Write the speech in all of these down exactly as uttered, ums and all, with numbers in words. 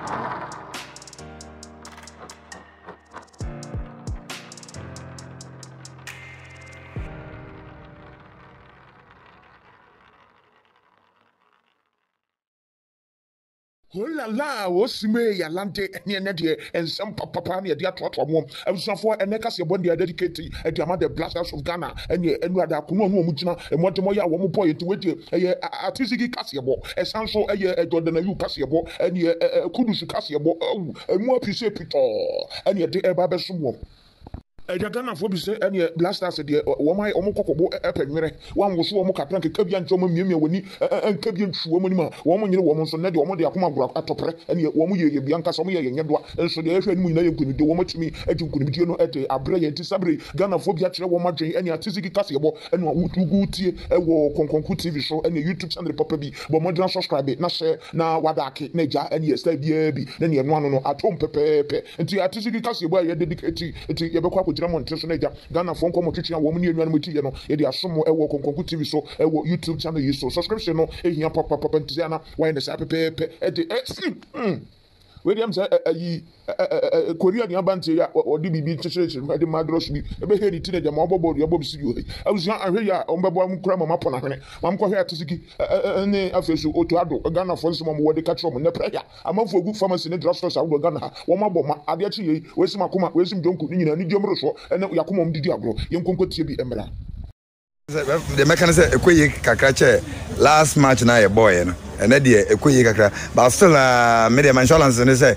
Oh la la, what's me ya lante near Nadia and some papa near the Atwat Mom. I was for a necas your body dedicated at the mother blasters of Ghana and ye and rather Kuno Mujina and what more ya one boy to wait a artistic Cassiabo, a sanso a year at Dodana Cassiabo and ye Kudus Cassiabo, and more piece pito and yet the Babasum. Ghana for be say any blasters de wo mai omo kokobo epenwere wan wo so omo kapran ke kabian chomo miemia woni en kabian chuo mo ni ma wo mo nyere wo mo so na de omo de akoma bro atopre ene wo mo ye ye bianka so mo ye ye nyedoa enso de ehwe ni mu nyina ye nkunu de wo mo tumi adi nkunu bi no ede abre ye nti sabre Ghana for bi akere wo ma dwen ene atisiki kase bo ene wo tugu tie e wo Konkonkotv so ene YouTube channel papa bi bo mo dran subscribe na share na wadake na ja ene style bia bi na ne no ano no atom pepepe nti atisiki kase bo ye dedicate nti ye bekwa Ghana phone come to wo mni enwanu mti ye no ye de asomo e wo Konkonkotv so e wo YouTube channel yi so subscription no e hia papa papa ntia na why na sa pepe e de mm William say ayi Korea ni abanti ya odi bibi chechechech de madros bi e be heri teenager ma obobo ya bob studio awusia ahwe ya ombebo am kura mama pona hwene mam ko hwe atisiki ne afesu Otto Addo Ghana for some mo de catch na prayer amafo ogu pharmacy ne drugstores awu Ghana wo mabo ma ade achi yi wesi makoma wesi mjonku ni nyina ni diomro so ene yakoma mdidi agro yenkonkotie bi emra the mechanism ekoye kakra che last match na ye boy no ene de ekoye kakra but still uh media insurance ne say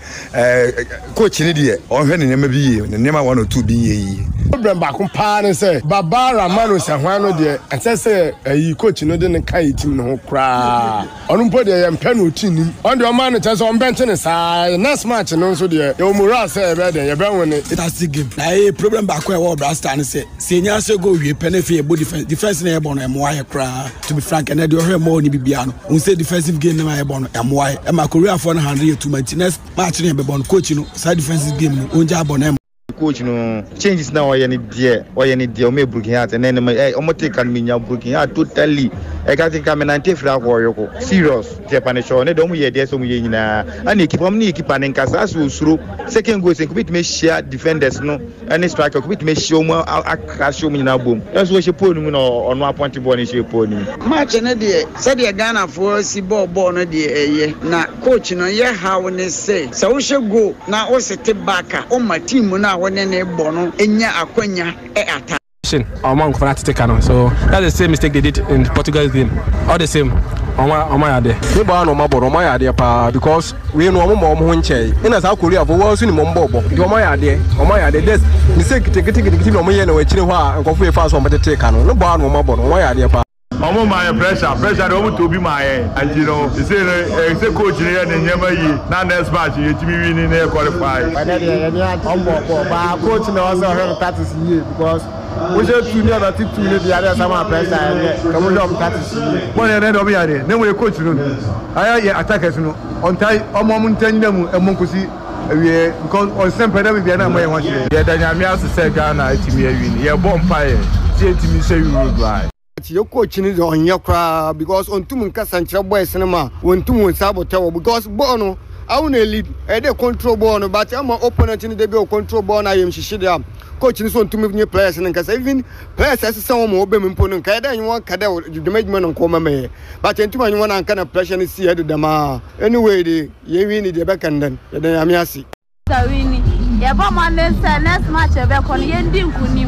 coach ni de on hwe ne nema bi ne nema one or two bi yi problem ba ko pa ne say babara manu se hwan no de ese say ayi coach no de ne kai team no ho kra onu mpo de ye mpa no tini on de o man che so on bench ne sai next match no so de ye omura say be de ye be won it has to game na e problem ba ko e wo brasta ne say senior se go wie penefi e body defense defense na e bon e mo aye kra to be frank and de o hwe mo ni bibia no un say defensive game na e bon e mo aye e ma Korea for one hundred too much next match ne be bon coach no side defensive game no onja bon e coach no changes now or any dear or any dear me broken heart and then my omote can mean your broken heart totally I can't think I'm an anti-frag warrior serious Japanese show ne don't we there so we na and keep on keep an encasa through second goals and commit me share defenders no any striker commit me show more I show me now boom that's what she put no on one point one she put match na dey said the Ghana for si ball ball no dey na coach no ye how ne say so we should go na o set back on my team na when ne bono enya akwanya e attack among Konkonkotv so that's the same mistake they did in the Portugal game all the same on my on my ade we ba no maboro my ade pa because we no mo mo ho nche ina South Korea for wo so ni mo mbobo di o my ade o my ade this mistake take take take no mo ye na we chire ho a nkofo e fa so mo tete ka no no ba no maboro my ade pa omo my pressure pressure dey omo to be my and you know you say uh, say coach ni e nyema yi na next match ye timi wi ni na qualify by that ye ni ombo ba coach na also have practice here because we should to never tip to the other some pressure and come on practice here bon e do be yare na we coach no aya ye attackers no on tie omo mu ntanyam e monkosi we because on sempre na be na mo ye ho hire ye da nyame asese Ghana timi awi ni ye bomb fire tie timi say we will buy your coach ni on your cry because on two months and boys cinema when two months saboteur because bono I want to lead e dey control ball but am opponent ni dey be control ball na yem shishide am coach ni so on two months players ni nka even players as some mo obem mpo no nka dey won ka dey the management nko mama but entum anyi won anka na pressure ni see head dem anyway dey ye win dey be kandan dey dey am yasi so win ye ba man next match e be kon ye ndi nkunim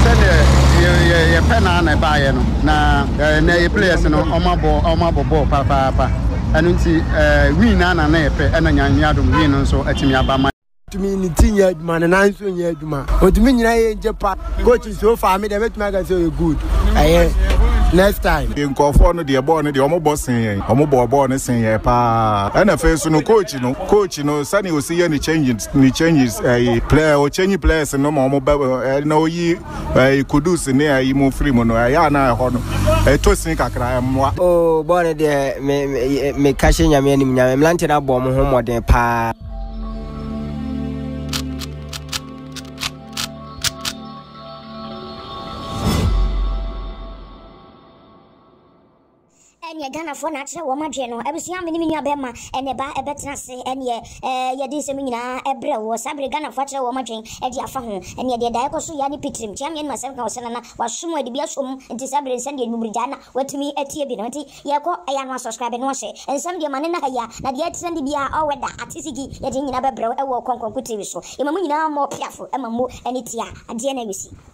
ye ye pena na ba ye no na na ye players no omabo omabo ball pa pa pa anu nti win na na na ye pe na nyanwe adom win no so atimi aba ma tumi ni tinya aduma na nan so nya aduma otumi nyina ye jepa coach so far me dey betuma ga say good aye next time in Nkofo no de ball no de omo boss yen omo ball ball no sen yen pa na face no coach no coach no sani o see any changes ni changes eh player o change players no mo na oyi eh kudus ni ayi mo free mo no ya na ho no eh to sin kakra mo oh ball de me me kashe nyame anim nyame mlante na ball mo ho modern pa Ghana for natural woman general. I was young in your bema and a bar a better say and ye eh ye disemina a brew was a brigana for a woman drink at your phone and ye the diaco so yani pitrim champion myself was somewhere the biasum and disabling sending Mubridana went to me at T B ninety Yako I am subscribing one say and some dear man in a ya not yet send the bia or whether at Tisiki yet in a bro a walk on Konkonkotv so Imamina more careful Emamu and it's ya at the N A B C.